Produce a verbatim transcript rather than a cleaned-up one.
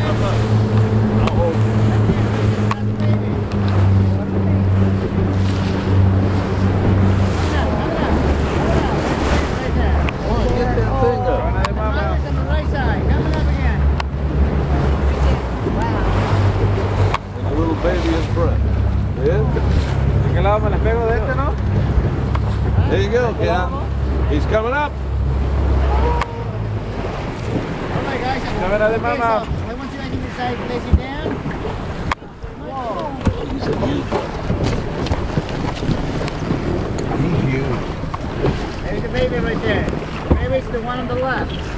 There you go, kid. He's coming up. Alright guys, Cámara de mama. I want you to decide to place it down. Whoa. He's a huge one. He's huge. There's the baby right there. Baby's the one on the left.